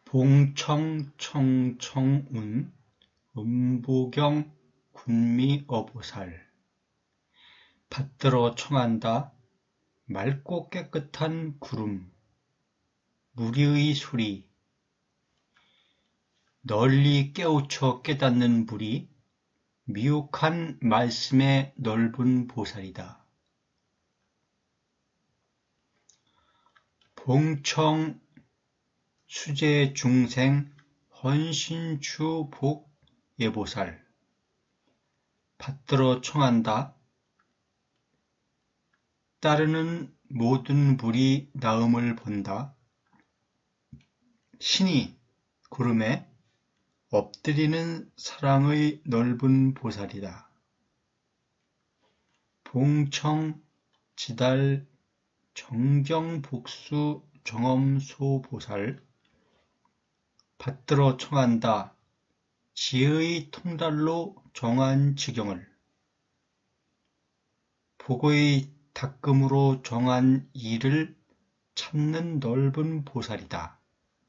봉청청청운 음보경 군미어보살 받들어 청한다 맑고 깨끗한 구름 무리의 소리 널리 깨우쳐 깨닫는 불이 미혹한 말씀의 넓은 보살이다. 봉청 수제 중생 헌신추 복 예보살 받들어 청한다. 따르는 모든 불이 나음을 본다. 신이 구름에 엎드리는 사랑의 넓은 보살이다. 봉청 지달 정경복수 정엄소보살 받들어 청한다. 지혜의 통달로 정한 지경을 복의 닦음으로 정한 이를 찾는 넓은 보살이다.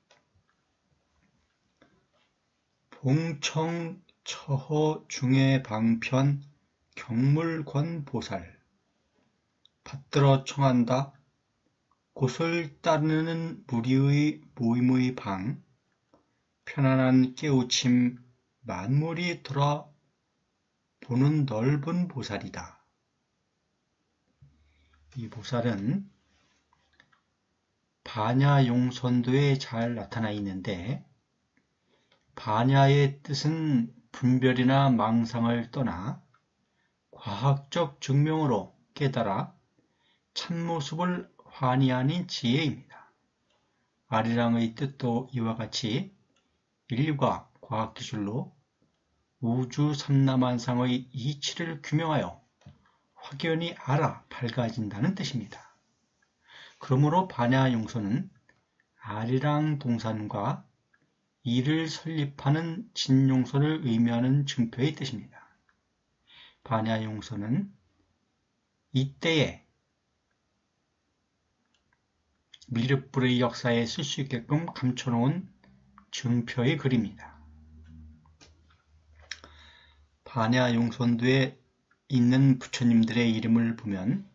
봉청 처허 중의 방편 경물권 보살 받들어 청한다. 곳을 따르는 무리의 모임의 방 편안한 깨우침 만물이 돌아보는 넓은 보살이다. 이 보살은 반야용선도에 잘 나타나 있는데 반야의 뜻은 분별이나 망상을 떠나 과학적 증명으로 깨달아 참모습을 환희하는 지혜입니다. 아리랑의 뜻도 이와 같이 인류가 과학기술로 우주 삼라만상의 이치를 규명하여 확연히 알아 밝아진다는 뜻입니다. 그러므로 반야용선은 아리랑 동산과 이를 설립하는 진용선을 의미하는 증표의 뜻입니다. 반야용선은 이때의 미륵불의 역사에 쓸 수 있게끔 감춰놓은 증표의 글입니다. 반야용선도에 있는 부처님들의 이름을 보면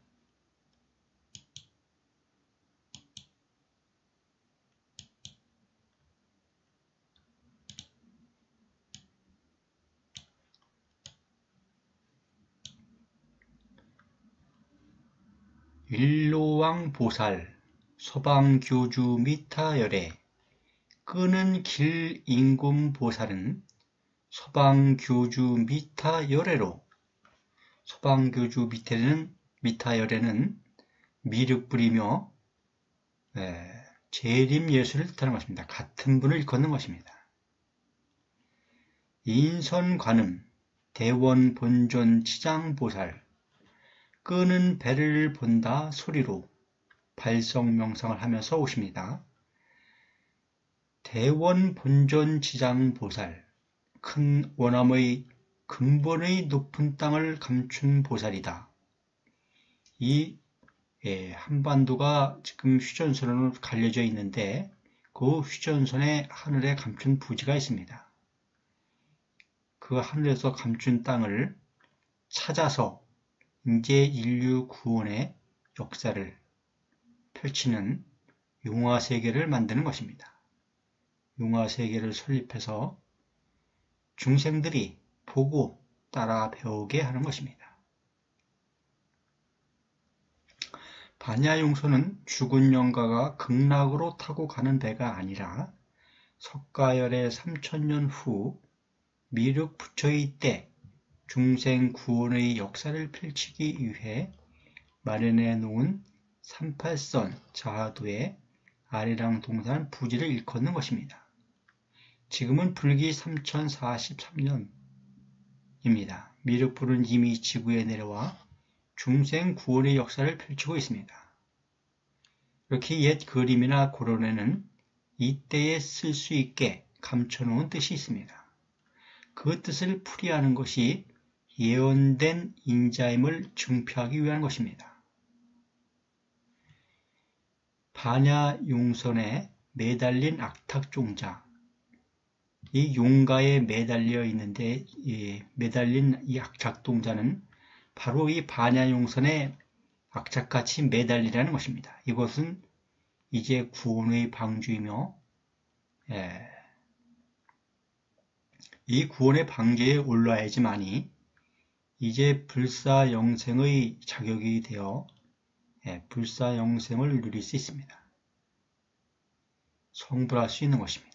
일로왕보살, 서방교주 미타열애, 끄는 길 임금보살은 서방교주 미타열애로 서방교주 미타열애는 미륵불이며 재림예수를 뜻하는 것입니다. 같은 분을 일컫는 것입니다. 인선관음, 대원본존 치장보살, 끄는 배를 본다 소리로 발성명상을 하면서 오십니다. 대원본존지장보살, 큰 원암의 근본의 높은 땅을 감춘 보살이다. 이 한반도가 지금 휴전선으로 갈려져 있는데 그 휴전선에 하늘에 감춘 부지가 있습니다. 그 하늘에서 감춘 땅을 찾아서 이제 인류 구원의 역사를 펼치는 용화세계를 만드는 것입니다. 용화세계를 설립해서 중생들이 보고 따라 배우게 하는 것입니다. 반야용선은 죽은 영가가 극락으로 타고 가는 배가 아니라 석가열의 3000년 후 미륵 부처의 때 중생 구원의 역사를 펼치기 위해 마련해 놓은 38선 자하도의 아리랑 동산 부지를 일컫는 것입니다. 지금은 불기 3043년입니다. 미륵불은 이미 지구에 내려와 중생 구원의 역사를 펼치고 있습니다. 이렇게 옛 그림이나 고론에는 이때에 쓸 수 있게 감춰놓은 뜻이 있습니다. 그 뜻을 풀이하는 것이 예언된 인자임을 증표하기 위한 것입니다. 반야용선의 매달린 악탁종자, 이 용가에 매달려 있는데 매달린 이 악탁종자는 바로 이 반야용선에 악착같이 매달리라는 것입니다. 이것은 이제 구원의 방주이며 이 구원의 방주에 올라야지만이 이제 불사영생의 자격이 되어 불사영생을 누릴 수 있습니다. 성불할 수 있는 것입니다.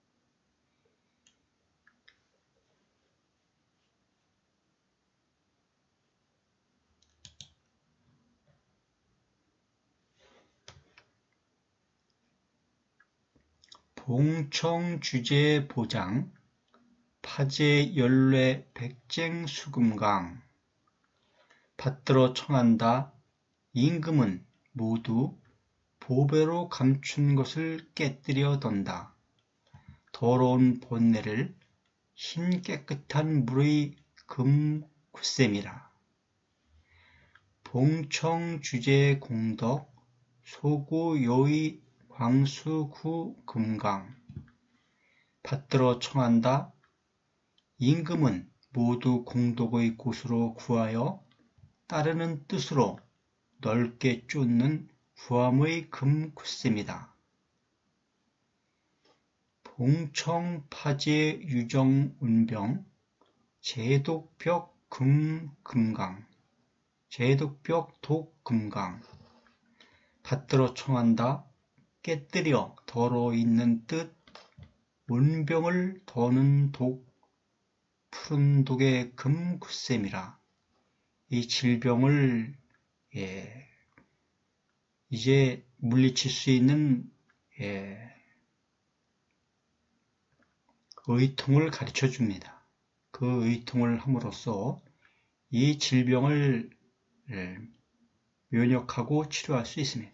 봉청주제 보장 파제 연례 백쟁 수금강 받들어 청한다. 임금은 모두 보배로 감춘 것을 깨뜨려 던다. 더러운 본내를 흰 깨끗한 물의 금 굳셈이라. 봉청주제 공덕 소구 요의 광수구 금강 받들어 청한다. 임금은 모두 공덕의 곳으로 구하여 따르는 뜻으로 넓게 쫓는 구함의 금 굳셈이다. 봉청파제 유정운병 제독벽 금강 제독벽 독금강 받들어 청한다. 깨뜨려 더러 있는 뜻 운병을 더는 독 푸른 독의 금 굳셈이라. 이 질병을 이제 물리칠 수 있는 의통을 가르쳐 줍니다. 그 의통을 함으로써 이 질병을 면역하고 치료할 수 있습니다.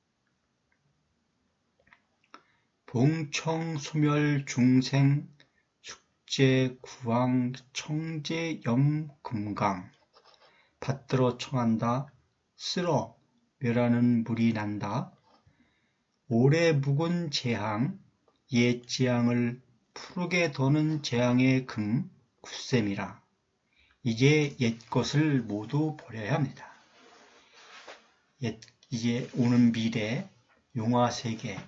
봉청 소멸 중생 숙제 구왕 청제 염 금강 받들어 청한다. 쓸어 멸하는 물이 난다. 오래 묵은 재앙 옛 재앙을 푸르게 도는 재앙의 금 굳셈이라. 이제 옛 것을 모두 버려야 합니다. 이제 오는 미래 용화세계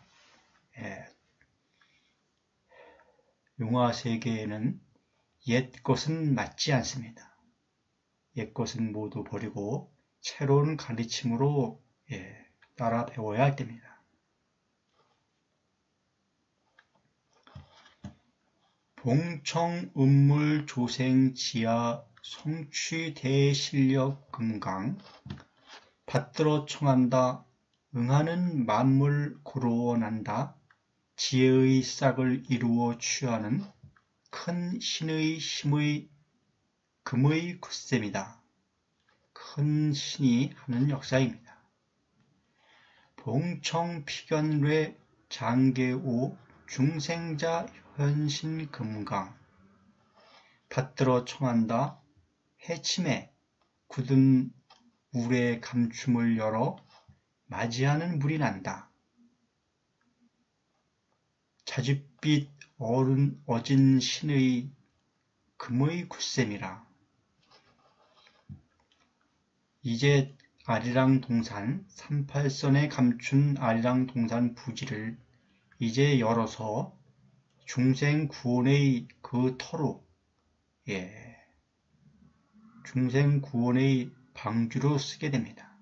용화세계에는 옛 것은 맞지 않습니다. 옛 것은 모두 버리고 새로운 가르침으로 따라 배워야 할 때입니다. 봉청 음물 조생 지하 성취 대실력 금강 받들어 청한다. 응하는 만물 고루어 난다. 지혜의 싹을 이루어 취하는 큰 신의 힘의 금의 굳셈이다. 큰 신이 하는 역사입니다. 봉청 피견뢰 장계오 중생자 현신 금강 받들어 청한다. 해침에 굳은 울의 감춤을 열어 맞이하는 물이 난다. 자줏빛 어진 신의 금의 굳셈이라. 이제 아리랑동산 38선에 감춘 아리랑동산 부지를 이제 열어서 중생 구원의 그 터로 중생 구원의 방주로 쓰게 됩니다.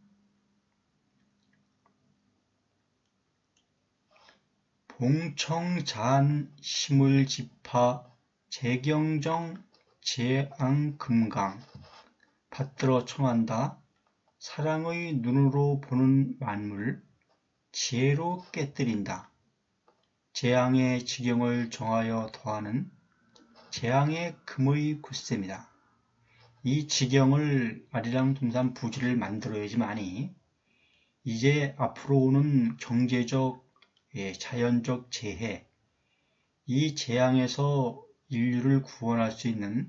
봉청잔 시물지파 재경정 재앙금강 받들어 청한다. 사랑의 눈으로 보는 만물 지혜로 깨뜨린다. 재앙의 지경을 정하여 더하는 재앙의 금의 굳셈이다. 이 지경을 아리랑동산 부지를 만들어야지만이 이제 앞으로 오는 경제적 자연적 재해, 이 재앙에서 인류를 구원할 수 있는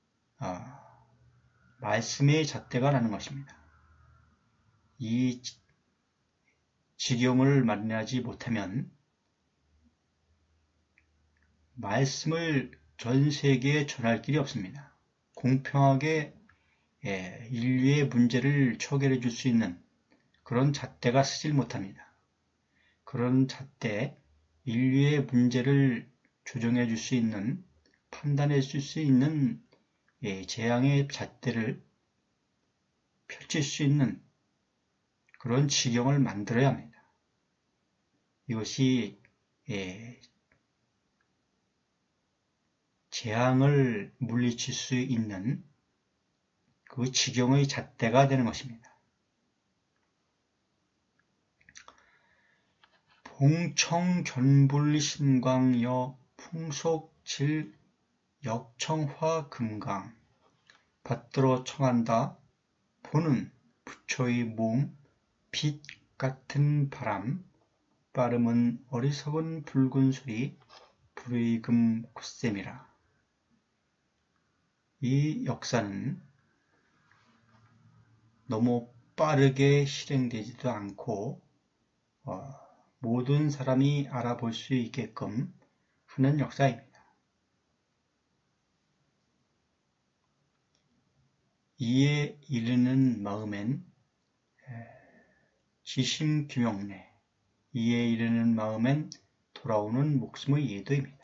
말씀의 잣대가 나는 것입니다. 이 지경을 마련하지 못하면 말씀을 전 세계에 전할 길이 없습니다. 공평하게 인류의 문제를 초결해 줄 수 있는 그런 잣대가 쓰질 못합니다. 그런 잣대, 인류의 문제를 조정해 줄 수 있는, 판단해 줄 수 있는 재앙의 잣대를 펼칠 수 있는 그런 지경을 만들어야 합니다. 이것이 재앙을 물리칠 수 있는 그 지경의 잣대가 되는 것입니다. 봉청견불신광여 풍속질 역청화금강 받들어 청한다 보는 부처의 몸 빛 같은 바람 빠름은 어리석은 붉은 소리 불의금 굳셈이라. 이 역사는 너무 빠르게 실행되지도 않고 모든 사람이 알아볼 수 있게끔 하는 역사입니다. 이에 이르는 마음엔 지심규명래, 이에 이르는 마음엔 돌아오는 목숨의 예도입니다.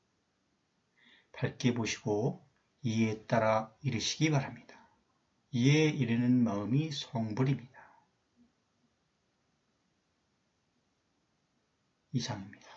밝게 보시고 이에 따라 이르시기 바랍니다. 이에 이르는 마음이 성불입니다. 이상입니다.